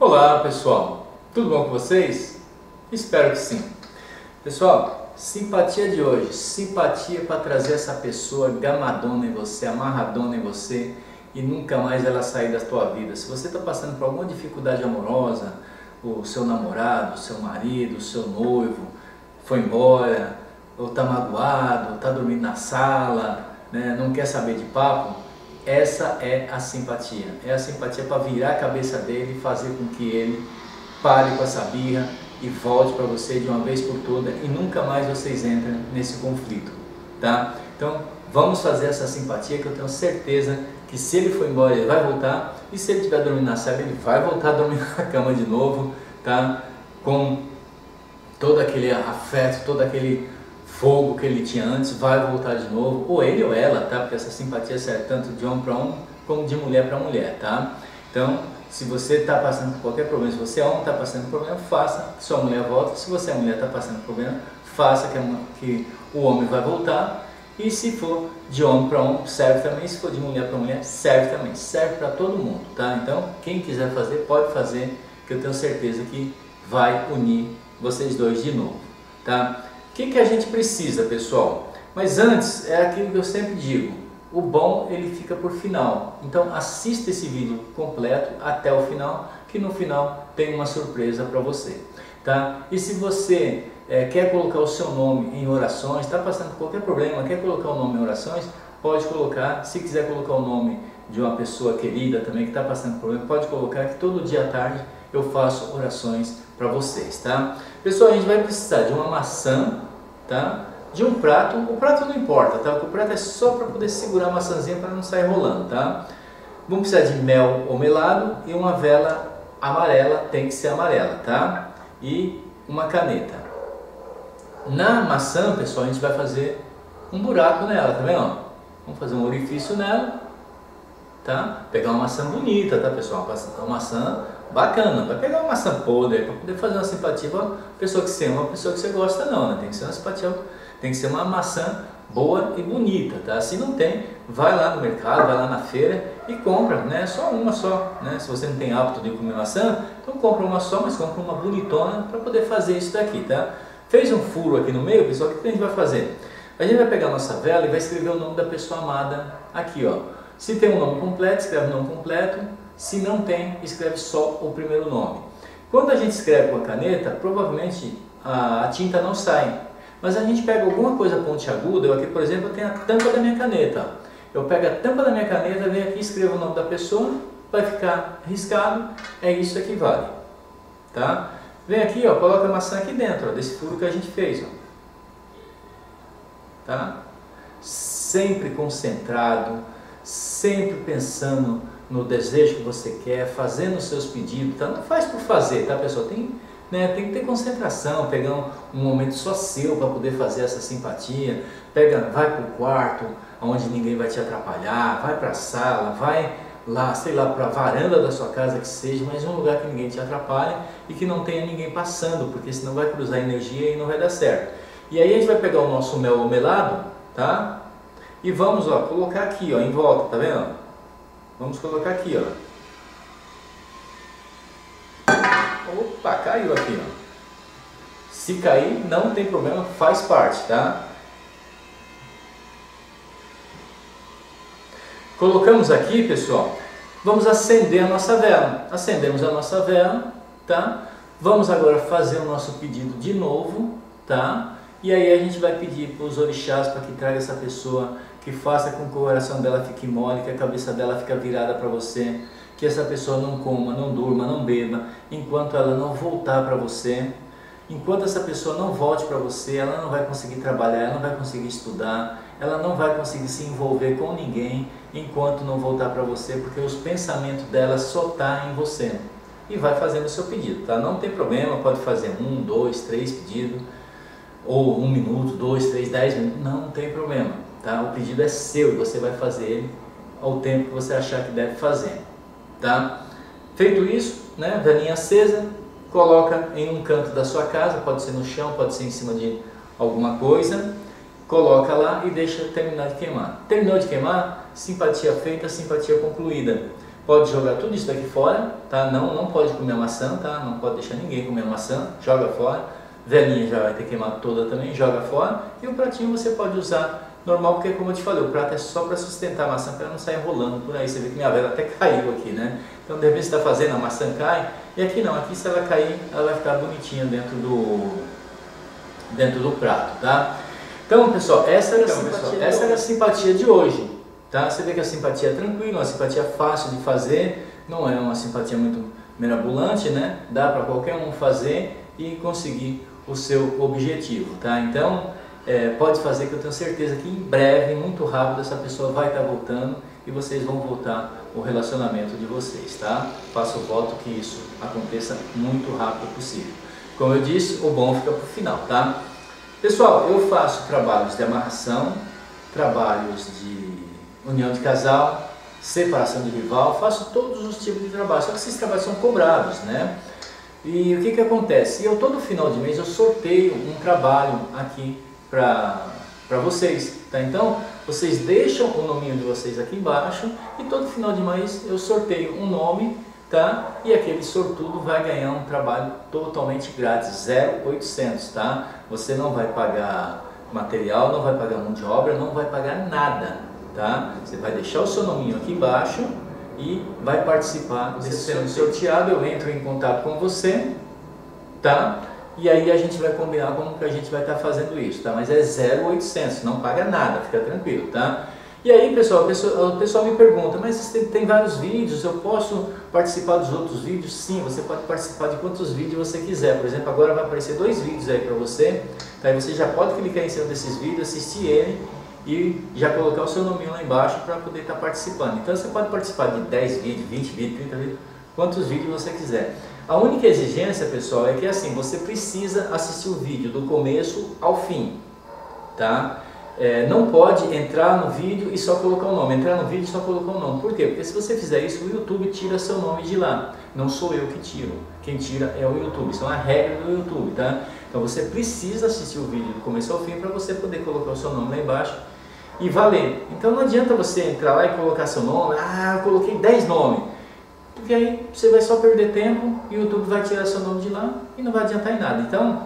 Olá pessoal, tudo bom com vocês? Espero que sim. Pessoal, simpatia de hoje, simpatia para trazer essa pessoa gamadona em você, amarradona em você e nunca mais ela sair da tua vida. Se você está passando por alguma dificuldade amorosa, o seu namorado, o seu marido, o seu noivo foi embora, ou está magoado, está dormindo na sala, né, não quer saber de papo, essa é a simpatia. É a simpatia para virar a cabeça dele e fazer com que ele pare com essa birra e volte para você de uma vez por todas e nunca mais vocês entrem nesse conflito, tá? Então vamos fazer essa simpatia que eu tenho certeza que se ele for embora ele vai voltar e se ele estiver dormindo na sala ele vai voltar a dormir na cama de novo, tá? Com todo aquele afeto, todo aquele fogo que ele tinha antes, vai voltar de novo, ou ele ou ela, tá? Porque essa simpatia serve tanto de homem para homem como de mulher para mulher, tá? Então, se você está passando por qualquer problema, se você é homem está passando por problema, faça que sua mulher volte. Se você é mulher está passando por problema, faça que o homem vai voltar. E se for de homem para homem, serve também. Se for de mulher para mulher, serve também. Serve para todo mundo, tá? Então, quem quiser fazer, pode fazer, que eu tenho certeza que vai unir vocês dois de novo, tá? O que a gente precisa, pessoal? Mas antes, é aquilo que eu sempre digo, o bom ele fica por final. Então assista esse vídeo completo até o final, que no final tem uma surpresa para você, tá? E se você quer colocar o seu nome em orações, está passando por qualquer problema, quer colocar o nome em orações, pode colocar. Se quiser colocar o nome de uma pessoa querida também que está passando por problema, pode colocar, que todo dia à tarde eu faço orações para vocês, tá? Pessoal, a gente vai precisar de uma maçã, tá? De um prato, o prato não importa, tá? Porque o prato é só para poder segurar a maçãzinha para não sair rolando, tá? Vamos precisar de mel ou melado e uma vela amarela, tem que ser amarela, tá? E uma caneta. Na maçã, pessoal, a gente vai fazer um buraco nela, tá vendo? Vamos fazer um orifício nela, tá? Pegar uma maçã bonita, tá, pessoal? Uma maçã bacana, vai pegar uma maçã podre para poder fazer uma simpatia para uma pessoa que você ama, uma pessoa que você gosta, não, né? Tem que ser uma simpatia, tem que ser uma maçã boa e bonita, tá? Se não tem, vai lá no mercado, vai lá na feira e compra, né? Só uma só, né? Se você não tem hábito de comer maçã, então compra uma só, mas compra uma bonitona para poder fazer isso daqui, tá? Fez um furo aqui no meio, pessoal, o que a gente vai fazer? A gente vai pegar a nossa vela e vai escrever o nome da pessoa amada aqui, ó. Se tem um nome completo, escreve o nome completo. Se não tem, escreve só o primeiro nome. Quando a gente escreve com a caneta, provavelmente a tinta não sai. Mas a gente pega alguma coisa pontiaguda. Eu aqui, por exemplo, eu tenho a tampa da minha caneta. Eu pego a tampa da minha caneta, venho aqui, escrevo o nome da pessoa, vai ficar riscado. É isso que vale, tá? Vem aqui, ó, coloca a maçã aqui dentro, ó, desse furo que a gente fez, ó. Tá? Sempre concentrado, sempre pensando no desejo que você quer, fazendo os seus pedidos, tá? Não faz por fazer, tá, pessoal? Tem que ter concentração, pegar um momento só seu para poder fazer essa simpatia. Vai para o quarto, onde ninguém vai te atrapalhar, vai para a sala, vai lá, sei lá, para a varanda da sua casa que seja, mas um lugar que ninguém te atrapalhe e que não tenha ninguém passando, porque senão vai cruzar energia e não vai dar certo. E aí a gente vai pegar o nosso mel ou melado, tá? E vamos, ó, colocar aqui, ó, em volta, tá vendo? Vamos colocar aqui, ó. Opa, caiu aqui, ó. Se cair, não tem problema, faz parte, tá? Colocamos aqui, pessoal, vamos acender a nossa vela. Acendemos a nossa vela, tá? Vamos agora fazer o nosso pedido de novo, tá? E aí a gente vai pedir para os orixás para que traga essa pessoa, que faça com que o coração dela fique mole, que a cabeça dela fique virada para você, que essa pessoa não coma, não durma, não beba, enquanto ela não voltar para você. Enquanto essa pessoa não volte para você, ela não vai conseguir trabalhar, ela não vai conseguir estudar, ela não vai conseguir se envolver com ninguém enquanto não voltar para você, porque os pensamentos dela só tá em você. E vai fazendo o seu pedido, tá? Não tem problema, pode fazer 1, 2, 3 pedidos, ou 1 minuto, 2, 3, 10 minutos, não tem problema, tá? O pedido é seu e você vai fazer ele ao tempo que você achar que deve fazer, tá? Feito isso, né, velinha acesa, coloca em um canto da sua casa, pode ser no chão, pode ser em cima de alguma coisa, coloca lá e deixa terminar de queimar. Terminou de queimar, simpatia feita, simpatia concluída. pode jogar tudo isso daqui fora, tá? Não pode comer maçã, tá? Não pode deixar ninguém comer maçã, joga fora. Velinha já vai ter queimado toda também, joga fora. E o pratinho você pode usar normal, porque como eu te falei, o prato é só para sustentar a maçã, para não sair rolando por aí. Você vê que minha vela até caiu aqui, né? Então de repente você está fazendo, a maçã cai, e aqui não, aqui se ela cair, ela vai ficar bonitinha dentro do prato, tá? Então pessoal, essa era a simpatia de hoje, tá? Você vê que a simpatia é tranquila, uma simpatia fácil de fazer, não é uma simpatia muito mirabolante, né? Dá para qualquer um fazer e conseguir o seu objetivo, tá? Então, pode fazer, que eu tenho certeza que em breve, muito rápido, essa pessoa vai estar voltando e vocês vão voltar o relacionamento de vocês, tá? Faço o voto que isso aconteça muito rápido possível. Como eu disse, o bom fica para o final, tá? Pessoal, eu faço trabalhos de amarração, trabalhos de união de casal, separação de rival, faço todos os tipos de trabalho, só que esses trabalhos são cobrados, né? E o que acontece? Eu todo final de mês eu sorteio um trabalho aqui para vocês, tá? Então vocês deixam o nominho de vocês aqui embaixo e todo final de mês eu sorteio um nome, tá? E aquele sortudo vai ganhar um trabalho totalmente grátis, 0,800, tá? Você não vai pagar material, não vai pagar mão de obra, não vai pagar nada, tá? Você vai deixar o seu nominho aqui embaixo e vai participar desse sendo sorteado. Eu entro em contato com você, tá? E aí a gente vai combinar como que a gente vai estar fazendo isso, tá? Mas é 0,800, não paga nada, fica tranquilo, tá? E aí pessoal, o pessoal me pergunta, mas tem vários vídeos, eu posso participar dos outros vídeos? Sim, você pode participar de quantos vídeos você quiser. Por exemplo, agora vai aparecer 2 vídeos aí para você, tá? E você já pode clicar em cima desses vídeos, assistir ele e já colocar o seu nominho lá embaixo para poder estar participando. Então você pode participar de 10 vídeos, 20 vídeos, 30 vídeos, quantos vídeos você quiser. A única exigência, pessoal, é que assim, você precisa assistir o vídeo do começo ao fim, tá? Não pode entrar no vídeo e só colocar o nome, entrar no vídeo e só colocar o nome. Por quê? Porque se você fizer isso, o YouTube tira seu nome de lá. Não sou eu que tiro, quem tira é o YouTube, isso é uma regra do YouTube, tá? Então você precisa assistir o vídeo do começo ao fim para você poder colocar o seu nome lá embaixo e valer. Então não adianta você entrar lá e colocar seu nome, eu coloquei 10 nomes, porque aí você vai só perder tempo e o YouTube vai tirar seu nome de lá e não vai adiantar em nada. Então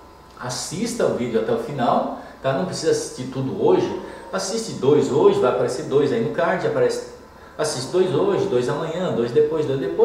assista o vídeo até o final, tá? Não precisa assistir tudo hoje, assiste 2 hoje, vai aparecer 2 aí no card, assiste 2 hoje, 2 amanhã, 2 depois,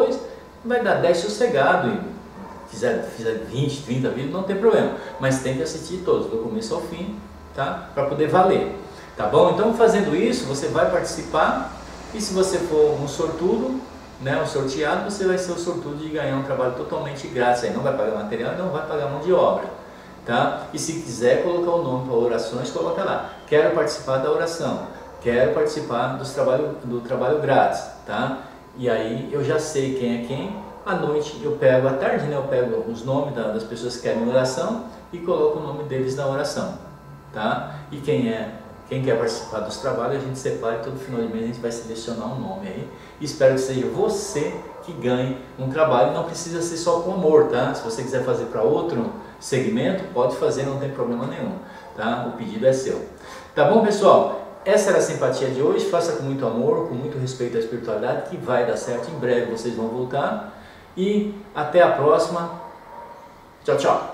vai dar 10 sossegado e fizer 20, 30 vídeos, não tem problema, mas tem que assistir todos, do começo ao fim, tá? Para poder valer, tá bom? Então fazendo isso, você vai participar e se você for um sortudo, né, um sorteado, você vai ser o sortudo de ganhar um trabalho totalmente grátis, aí não vai pagar material, não vai pagar mão de obra, tá? E se quiser colocar o nome para orações, coloca lá, quero participar da oração, quero participar do trabalho grátis, tá? E aí eu já sei quem é quem. À noite eu pego, à tarde, né, eu pego os nomes das pessoas que querem oração e coloco o nome deles na oração, tá? E quem quer participar dos trabalhos, a gente separa e todo final de mês a gente vai selecionar um nome aí. E espero que seja você que ganhe um trabalho, não precisa ser só com amor, tá? Se você quiser fazer para outro segmento, pode fazer, não tem problema nenhum, tá? O pedido é seu. Tá bom, pessoal? Essa era a simpatia de hoje, faça com muito amor, com muito respeito à espiritualidade, que vai dar certo, em breve vocês vão voltar. E até a próxima. Tchau, tchau.